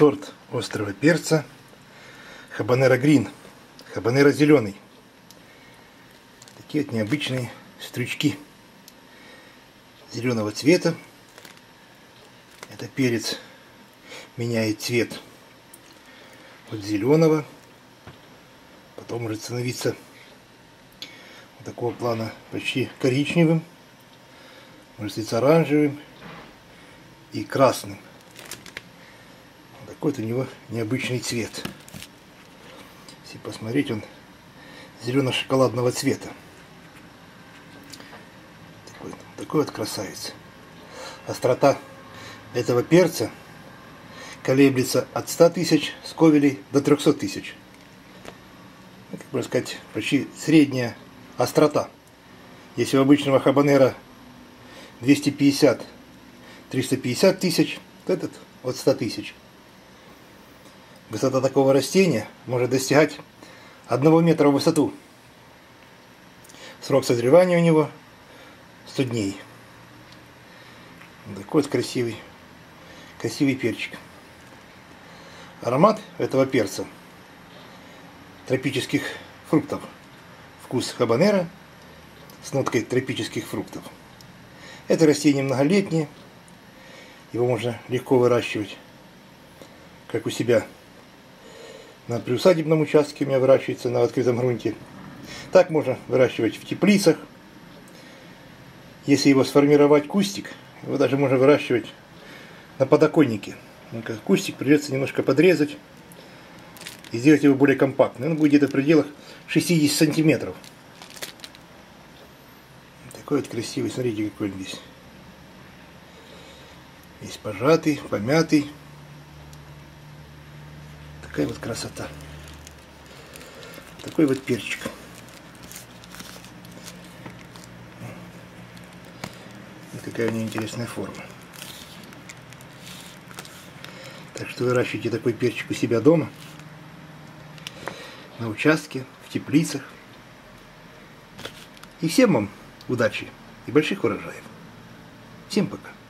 Сорт острого перца Habanero Green, Habanero зеленый. Такие вот необычные стручки зеленого цвета. Это перец меняет цвет от зеленого, потом может становиться вот такого плана почти коричневым, может становиться оранжевым и красным. Такой вот у него необычный цвет. Если посмотреть, он зелено-шоколадного цвета. Такой вот красавец. Острота этого перца колеблется от 100 тысяч сковелей до 300 тысяч. Как бы сказать, почти средняя острота. Если у обычного хабанера 250-350 тысяч, то этот от 100 тысяч. Высота такого растения может достигать 1 метра в высоту. Срок созревания у него 100 дней. Такой вот красивый перчик. Аромат этого перца тропических фруктов. Вкус хабанера с ноткой тропических фруктов. Это растение многолетнее. Его можно легко выращивать, как у себя на приусадебном участке у меня выращивается на открытом грунте. Так можно выращивать в теплицах. Если его сформировать кустик, его даже можно выращивать на подоконнике. Кустик придется немножко подрезать и сделать его более компактным. Он будет где-то в пределах 60 сантиметров. Такой вот красивый, смотрите, какой он весь. Весь пожатый, помятый. Такая вот красота. Такой вот перчик. Вот какая у него интересная форма. Так что выращивайте такой перчик у себя дома, на участке, в теплицах. И всем вам удачи и больших урожаев. Всем пока.